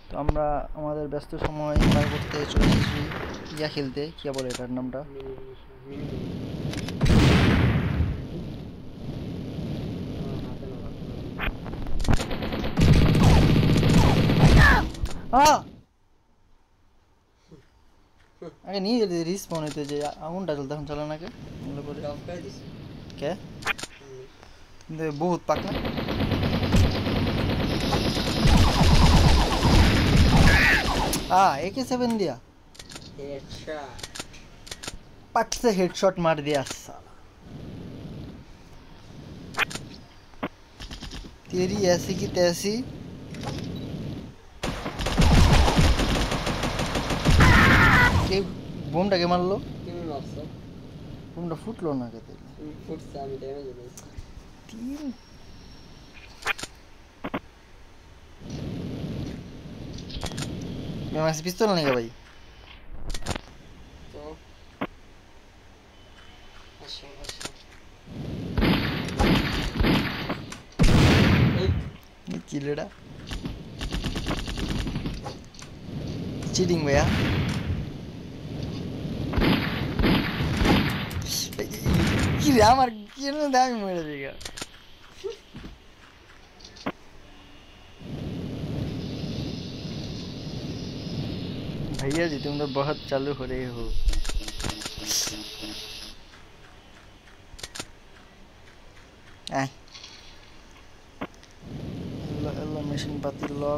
তো আমরা আমাদের ব্যস্ত সময় পার করতে চলে এসেছি ইয়া খেলতে, কি বলে এটার নামটা? আগে নিয়ে যদি রিস্পন হইতে যে আগুনটা চলতে এখন চলে না কে এগুলো করে কে কিন্তু বহুত পাক না AK-7 दिया पट से हेडशॉट मार दिया साला। तेरी ऐसी की तैसी के बमটা কে মারলো? তুমি মারছো। বমটা ফুটলো না কে তাইলে? ফুটছে, আমি ড্যামেজ হইছে। তিন मैं पिस्तौल नहीं का भाई तो अच्छा ये किलेड़ा चीटिंग भैया কি রে আমার কেন দামি মরে যাবে भैया जी तुम तो बहुत चालू हो रहे हो। मशीन पाती लॉक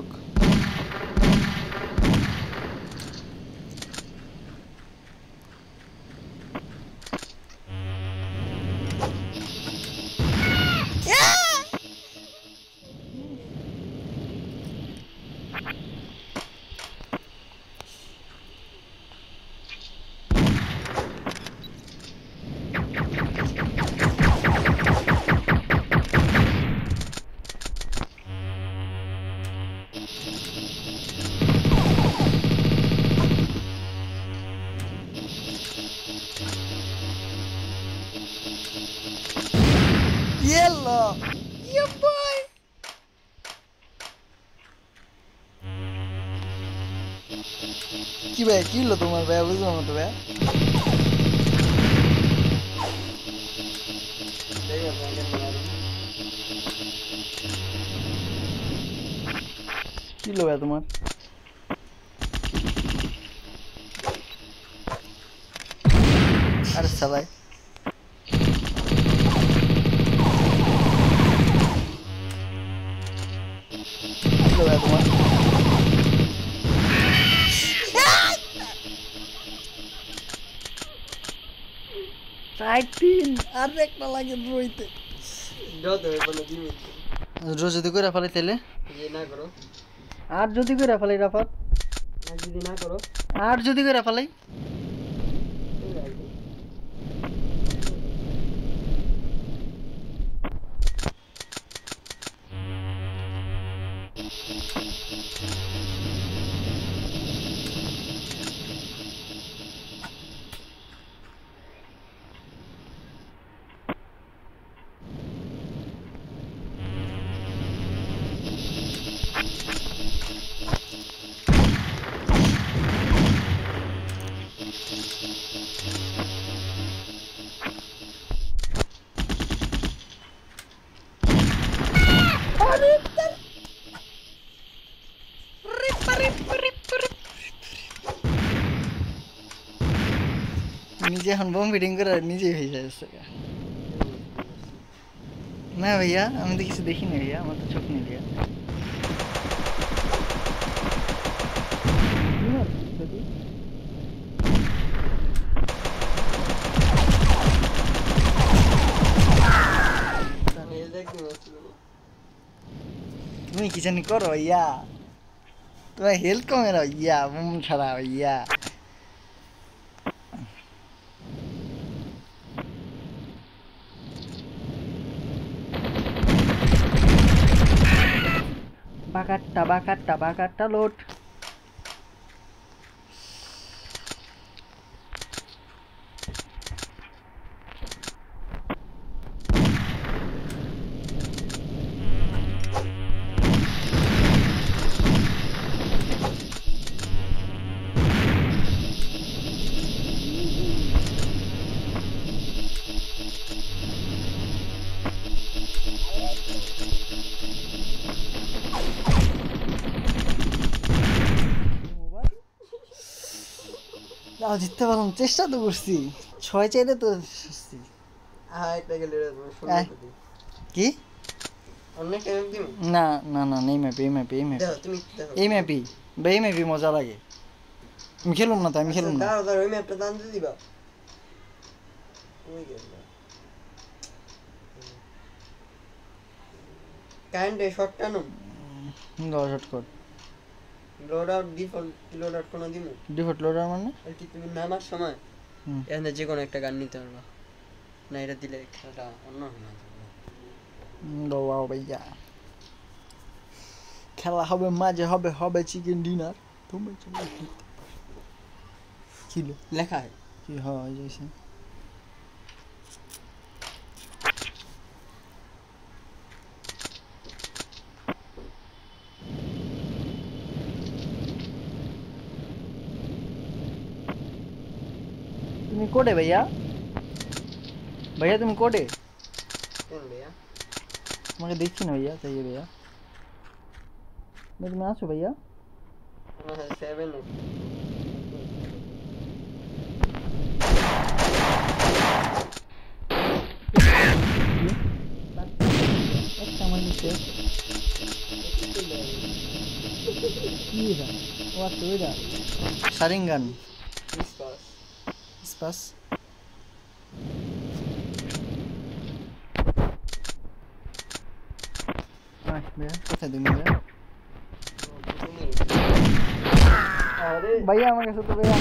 Yellow! Yeah, boy! কি ভাই কি হলো তোমার ভাই বুঝলাম না তো ভাই কি হলো ভাই তোমার আরে সবাই কি হলো ভাই তোমার রাইটিন আর একটা লাগে রইতে রোজ যদি করে ফেলে তাহলে না করো আর যদি করে ফেলাই রাফাত আর যদি না করো আর যদি করে ফেলাই নিজে এখন বোম ফিটিং করে নিজেই হয়ে যাচ্ছে না ভাইয়া আমি তো কিছু দেখিনি ভাইয়া আমার তো চোখ নেই ভাইয়া তুমি কি জানি করো ভাইয়া তোমার হেলথ কমে না ভাইয়া বোম ছাড়া ভাইয়া Bakatta load. তাও জিততে পারলাম, চেষ্টা তো করছি, 6 চাইলে তো কি না না না এই ম্যাপে এই ম্যাপে এই ম্যাপে এই ম্যাপই বা এই ম্যাপই মজা লাগে। আমি খেলুম না তো, আমি খেলুম না। ওই ম্যাপটা দানতে দিবা কাইন্ড শর্ট টানো শর্ট কর loadout default loadout কোন দিমু ডিফল্ট লোডার মানে কি তুমি নামার সময় এখানে যে কোনো একটা গান নিতে পারবা না, এটা দিলে খেলাটা অন্য হয়ে যাবে। বাবা ভাইয়া খেলা হবে, মাঝে হবে হবে চিকেন ডিনার। তুমি কি লেখা হয় কি হয় যাইছে তুমি কোডে ভাইয়া? ভাইয়া তুমি কোডে? কোন ভাইয়া? তোমাকে দেখছি না ভাইয়া, তাই ভাইয়া তুমি আছো ভাইয়া? 7 একটা আমার নিচে কি এটা? ও আচ্ছা ওইটা সারিঙ্গান স্পাস। ভাইয়া কোথায় তুমি ভাইয়া? ভাইয়া আমার কাছে তো ভাইয়া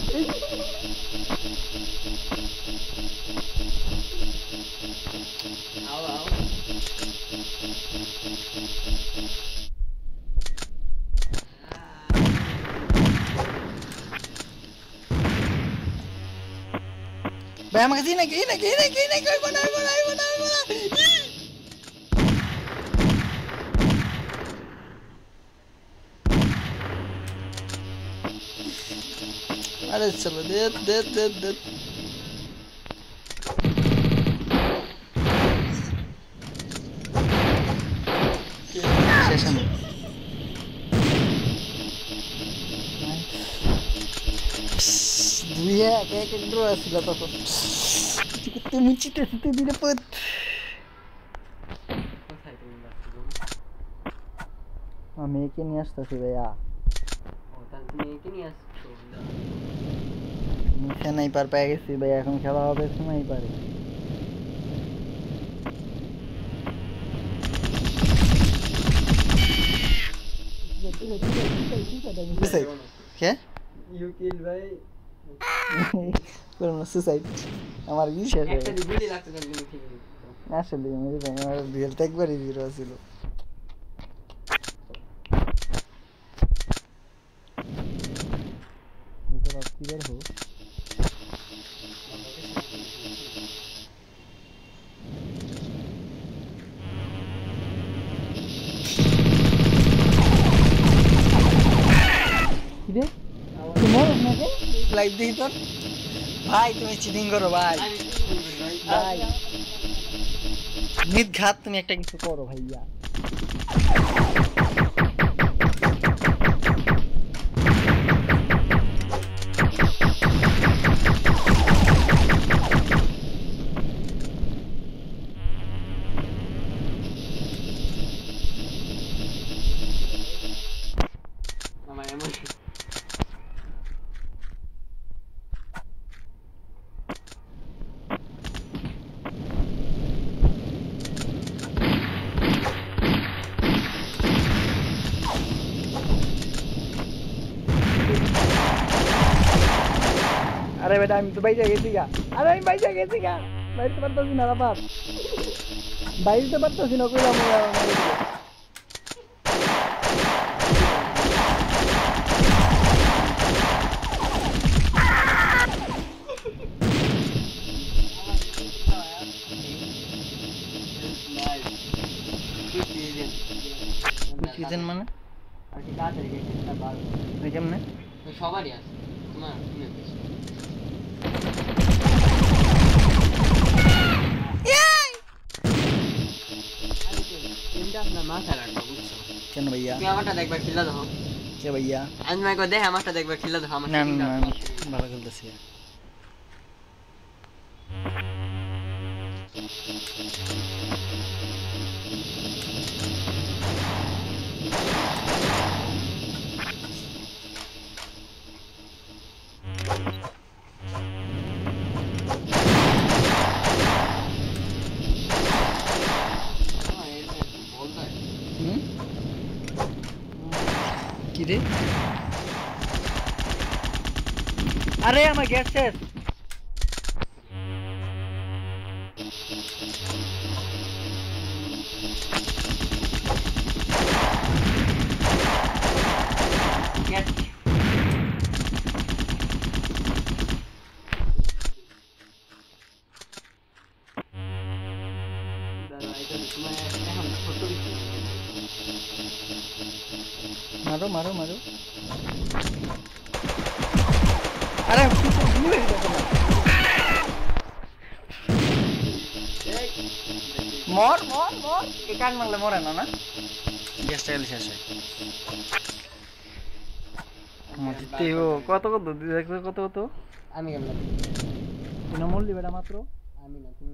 ভাই আমাকে দিই নাকি নাকি নাকি নাকি ওই বানাই বানাই বানাই বানাই। अरे चलो दे दे दे दे सेशन दुया kayak kendro asila to kita muncita situ di dapat আমি একে নিয়ে আসতেছি ভাইয়া। স্নাইপার পেয়ে গেছি ভাই, এখন খেলা হবে স্নাইপারে। কে ইউ কিল ভাই করুন সুসাইড আমার কি শেষ হয়ে একটা গুলি লাগতে জানি ঠিক আসলে আমার রিয়েলটা একবারই জিরো ছিল। किधर हो? किधर? तुम्हारा ना के लाइव देखी तो भाई तुम्हें चीटिंग करो भाई भाई निर्घात तुम एक किसी करो भैया। अरे बेटा हम तो भाई जाएगी क्या? अरे हम भाई जाएगी क्या? भाई तो पता नहीं ना बाप भाई तो पता नहीं ना कोई ना कितने माने আজকে তাড়াতাড়ি গেছে তা বাদ কেমনে সবারই আছে তোমার তুমি তিনটা না মাথা রাখবা বুঝছো কেন ভাইয়া তুমি আমারটা দেখবা খেলা দাও কে ভাইয়া আমি তোমাকে দেখে আমারটা দেখবে খেলে দেখো আমার না setting না টা আমি ভালো খেলতেছি কি রে আরে আমার গ্যাস শেষ মারো মারো মারো আরে মর মর মর এ কান মারলে মরে না না গ্যাসটা গেলে শেষ হয় কত কত দেখবে কত কত আমি কেমন তৃণমূল দিবে মাত্র আমি না তুমি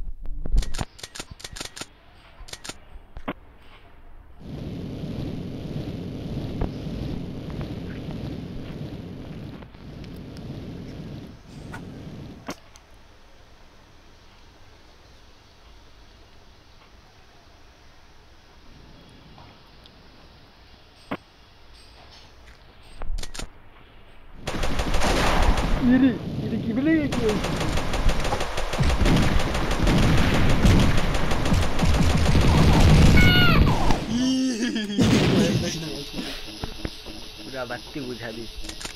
ఇది కిబిలి পুরা বাত্তি বুঝা দিস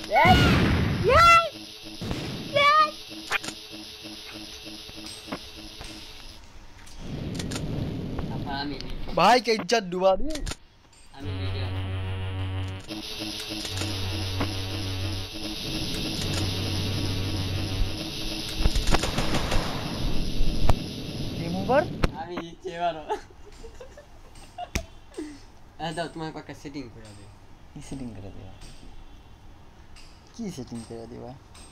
আমি भाई के इज्जत डुबा दी আমি রেডি गेम ओवर আমি নিচে বারো দাও তোমার পাকা সেটিং করে দে की सेटिंग कर दिया की सेटिंग कर दिया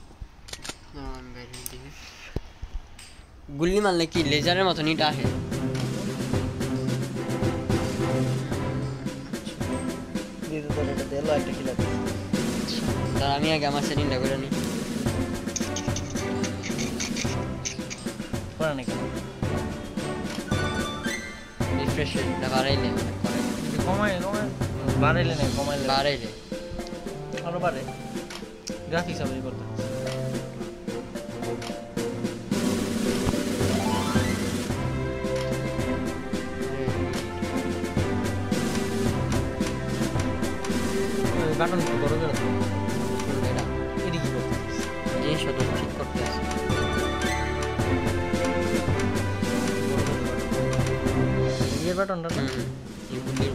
গুল্লি মারলে কি লেজারের মতো নিটা আসে দিয়ে তো এটা দেলো একটা কিলা তার আমি আগে আমার সেটিংটা করে নিই করা নাই কেন রিফ্রেশ না বাড়াইলে কমাই কমাই বাড়াইলে না কমাইলে বাড়াইলে আরো বাড়ে গ্রাফিক্স হবে করতে বাটন বড় করে দাও এটা এটি কি করতে জিনিসটা তো ঠিক করতে আছে এই বাটনটা না এই গুল্লির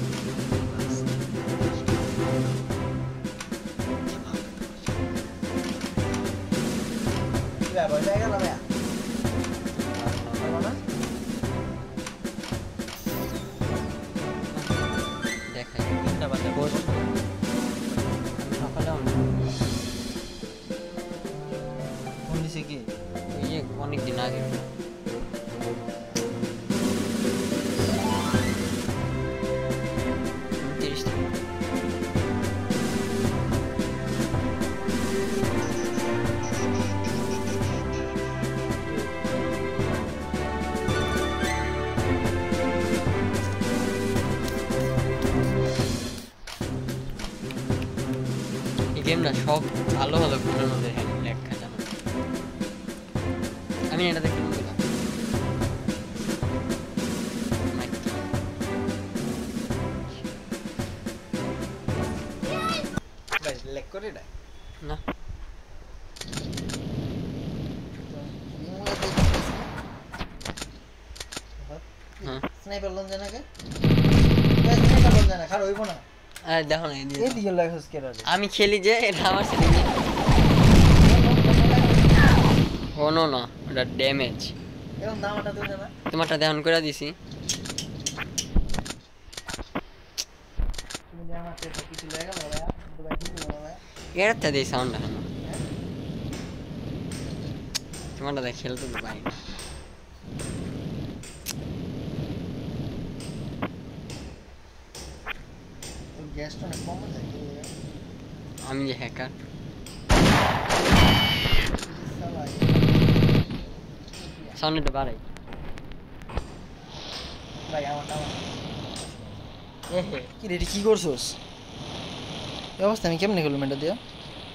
ব্যাপার জায়গা না ভাইয়া দেখাই তিনটা বাজে বস সকালে ফোন দিছে কি ওই যে অনেক দিন আগে গেম না সব ভালো ভালো ফোনের মধ্যে লেখা জানো আমি এটাতে কিনবো না ভাই লেক করে এটা না হ্যাঁ স্নাইপার লন জানা কে স্নাইপার লন জানা খার হইবো না আর দেখো না এই দিকে লাগাস কে রাজে আমি খেলি যে এটা আমার সেটিং ও নো না এটা ড্যামেজ এরকম নামটা তো জানা তোমারটা ধ্যান করে দিছি তুমি যে আমাকে তো কিছু লেগে গেল ভাইয়া তো ভাই ঠিক হলো ভাইয়া এরতে দেই সাউন্ড হয় না তোমারটা দেখ খেলতে তো পারি না তো গ্যাসটা না কম যায় কি ভাইয়া আমি যে হ্যাকার সাউন্ডটা বাড়াই ভাই আমার কি রে কি করছস এই অবস্থা আমি কেমনে খেললাম এটা দিয়া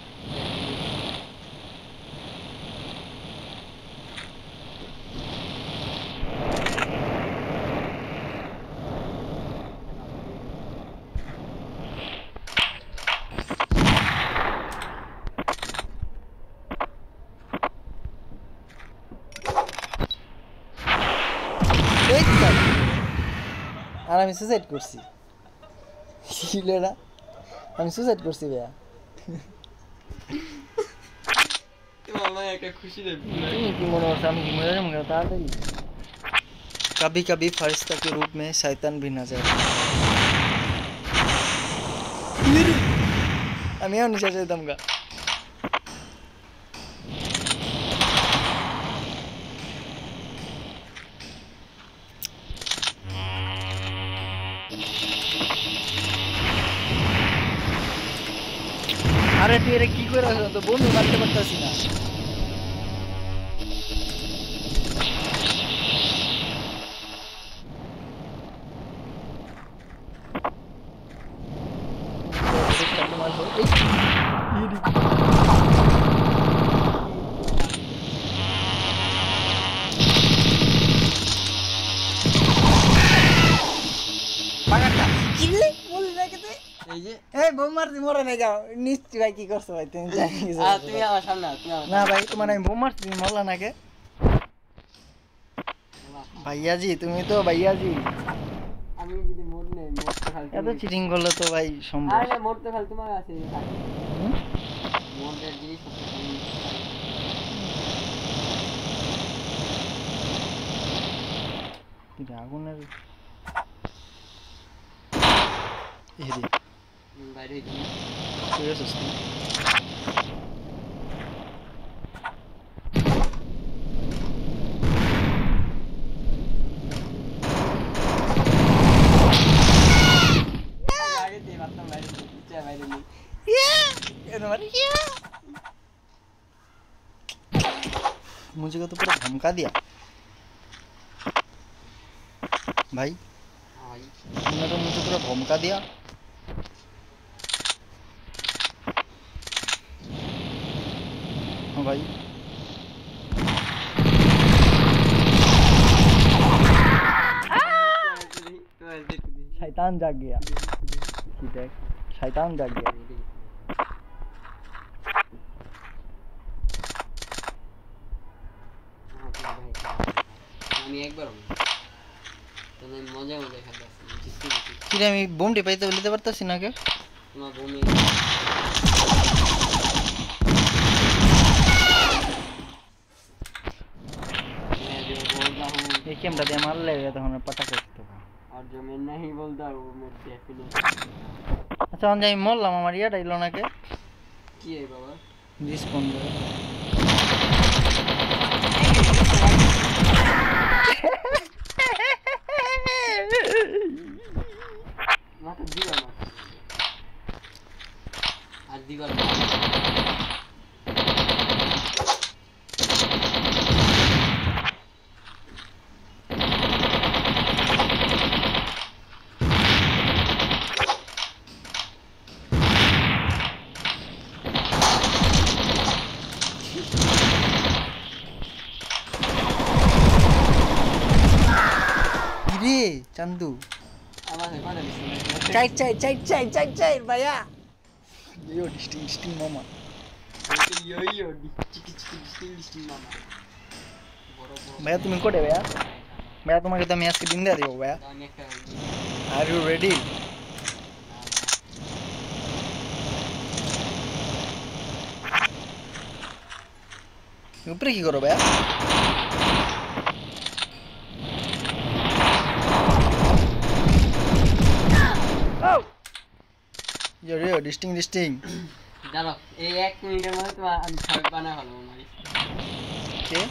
আর আমি সুসাইড করছি ছিল না আমি সুসাইড করছি ভাইয়া তোমার একটা খুশি রে তুমি কি মনে করছো আমি কি মরে যাবো তাড়াতাড়ি कभी कभी फरिश्ता के रूप में शैतान भी नजर আমিও নিচে যেতাম গা আরে তুই এর কি করে রাখছ তো বন্ধু মারতে পারতাছি না এই যে এই বোম মারছি মরে না যাও নিশ্চয় ভাই কি করছো ভাই তুমি জানি তুমি আমার সামনে তুমি আমার না ভাই তোমার আমি বোম মারছি তুমি মরলা না কে ভাইয়াজি তুমি তো ভাইয়াজি আমি যদি মোড নেই মোড তো খালি এত চিটিং করলে তো ভাই সম্ভব আরে মোড তো খালি তোমার আছে মোডের জিনিস কিন্তু আগুনের এদি বাইরে ঠিক আছে मुझे को तो पूरा धमका दिया भाई तुमने तो मुझे पूरा धमका दिया हाँ भाई शैतान जाग गया देख शैतान जाग गया আমি একবার তুমি মজা মজা খেলতেছি জিততে জিততে কি রে আমি বোমটি পাইতে বলতে পারতাছি না কে তোমার বোমে ये कैमरा दे मार ले तो हमने पता कर तो और जो मैं नहीं बोलता वो मैं डेफिनेट अच्छा हम जाई मोल्ला हमार ये डाइलो ना के की है बाबा रिस्पॉन्ड माथा दीवार मार आज दीवार चंदू चाय चाय भैया यो डिस्टिंग मामा यो डिस्टिंग मामा भैया तुम कोटे भैया भैया तुम्हारे तो मैच के दिन दे दियो भैया आर यू रेडी ऊपर की करो भैया ইয়ো ডিস্টিং জানো এই 1 মিনিটের মধ্যে তোমার আমি খারাপ বানা হলো আমার কে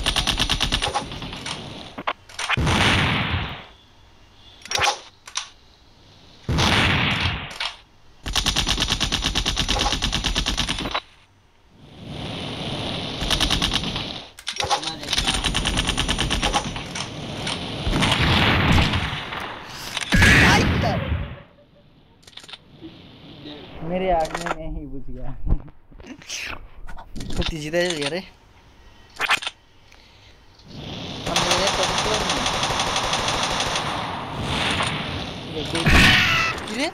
मेरे आग में मैं ही बुझ गया कुत्ती जीता है यार हम मेरे पकड़ किरे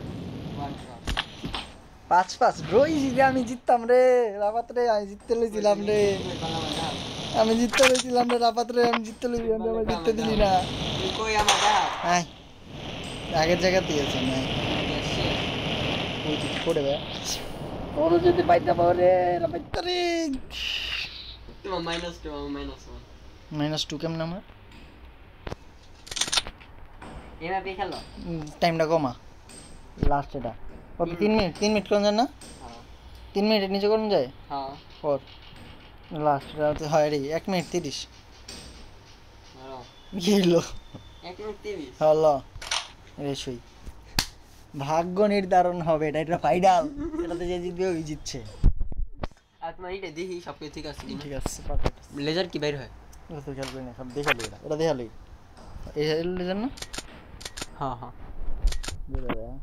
5-5 ব্রো ইজি আমি জিততাম রে রাপাত রে আমি জিততে লইছিলাম রে আমি জিততে লইছিলাম রে রাপাত রে আমি জিততে লইছিলাম আমি জিততে দিলি না তুই কই আমাটা আয় আগের জায়গা দিয়েছে না ওই কিছু করে বে ওরে যদি পাইতা পারে রাপাত রে তোমার -2 কেমন আমার এমা পে খেলো টাইমটা কমা লাস্ট এটা কত 3 মিনিট কোন জানা হ্যাঁ 3 মিনিটের নিচে কোন যায় হ্যাঁ পর লাস্ট রাতে হয় রে 1 মিনিট 30 হ্যালো গেলো 1 মিনিট 30 হলো রেশই ভাগ্য নির্ধারণ হবে এটা ফাইনাল এটাতে যে জিতবে ওই জিতছে আর তোমার এটা দেখি সব কিছু ঠিক আছে ঠিক আছে পারফেক্ট লেজার কি বাইর হয় ও তো খেলবে না সব দেখালো এটা দেখালো এই লেজার না হ্যাঁ হ্যাঁ বুঝা যায়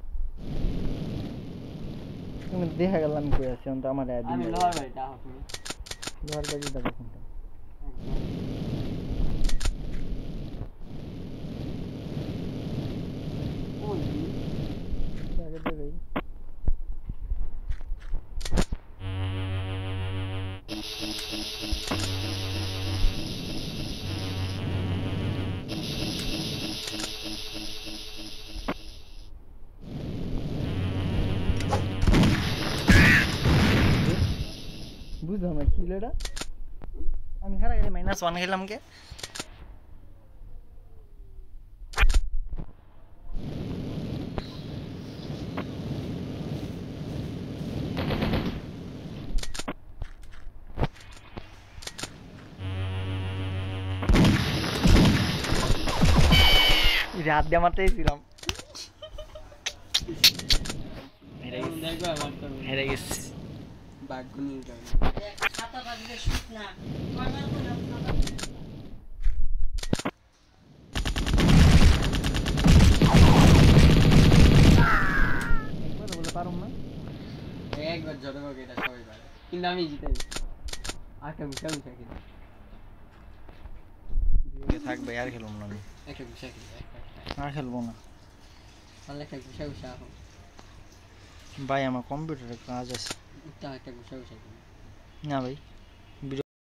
তুমি দেখা গেল আমি কই আছি তো আমার আমি লোহার বাড়ি দাও তুমি লোহার বাড়ি দাও কোনটা ওই আগে দেই বুঝলাম না কি এটা আমি খারাপ গেলে -1 খেলাম কে রাত দিয়ে মারতেই ছিলাম হেরে গেছি ভাগ্য নির্ধারণ খাতা বাজবে শুট না করবার না বলে পারুম না একবার যতবার এটা সবাই পারে কিন্তু আমি জিতে আরেকটা গুছা গুছা খেলি থাকবে আর খেলবো না আমি একটা গুছা খেলি আর খেলবো না তাহলে একটা গুছা গুছা হোক ভাই আমার কম্পিউটারে কাজ আছে একটা গুছা গুছা খেলি না ভাই